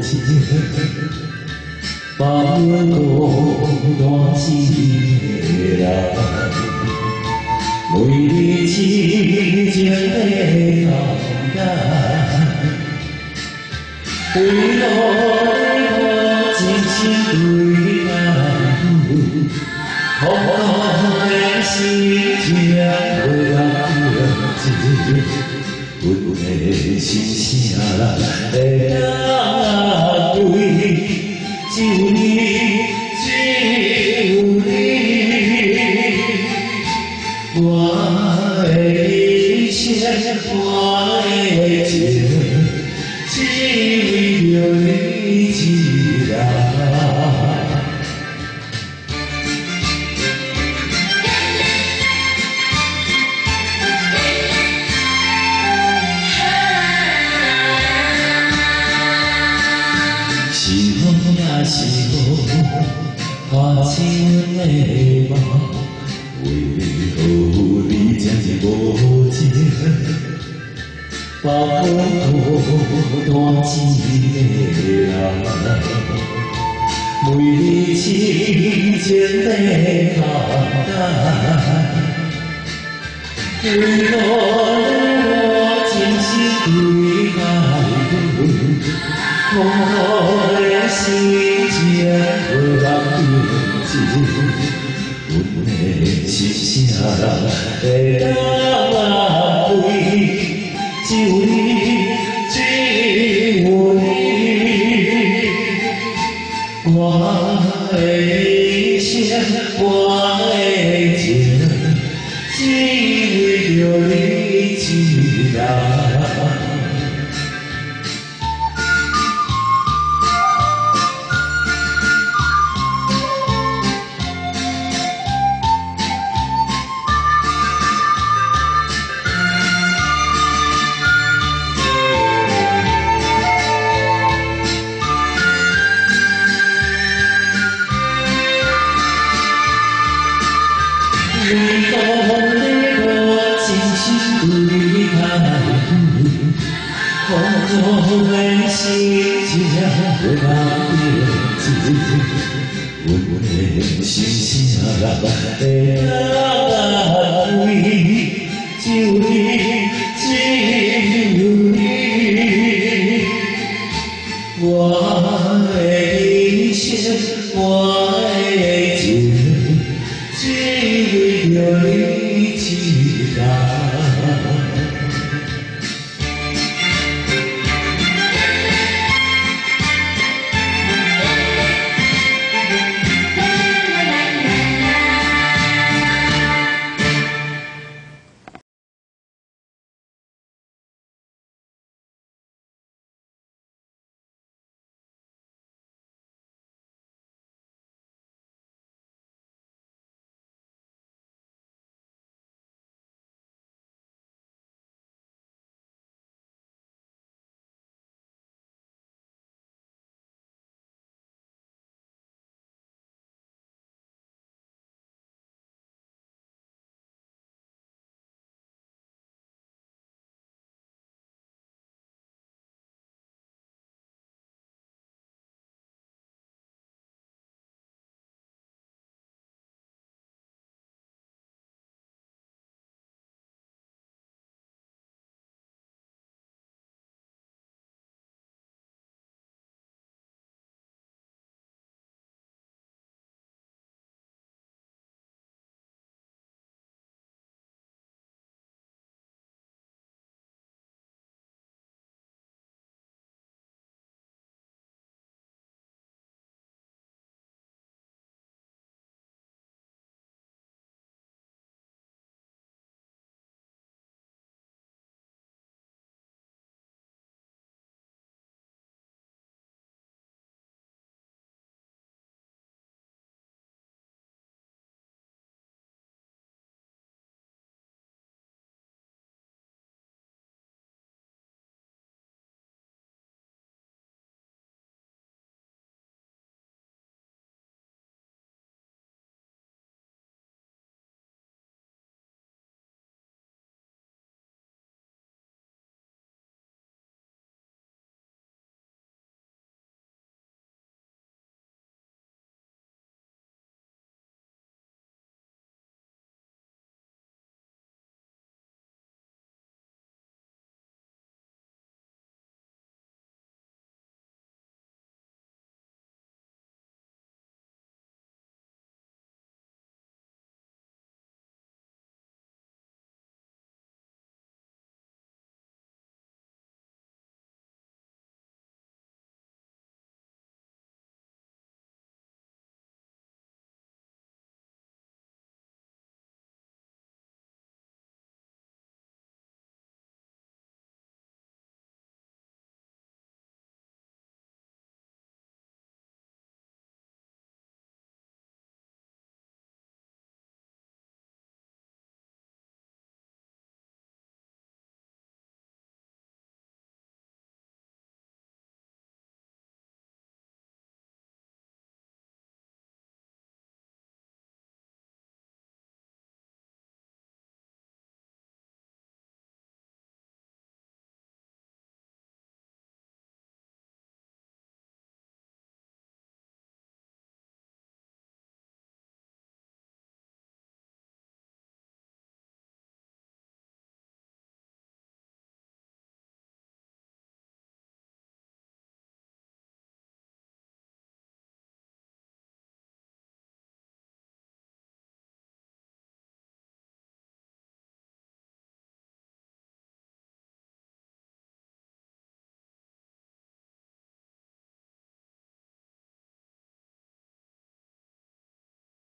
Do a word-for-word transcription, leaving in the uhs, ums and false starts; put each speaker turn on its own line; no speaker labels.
情，把阮孤单一个人，为你痴情的等待，为何我真心对待？空空的心情袂人知，阮的心声会安慰，只有你，只有你，我的一生，我的情，只为着你一人。 是风也是雨，打醒阮的梦。为何你这么无情，把阮孤单一个人？为你痴情的等待，为何我真心对待？ 空空的心情无人知，阮的心声会安慰，只有你，只有你，我的一生，我的情，只为着你一人。 为何我真心对待？空空的心情无人知，阮的心声会安慰，只有你。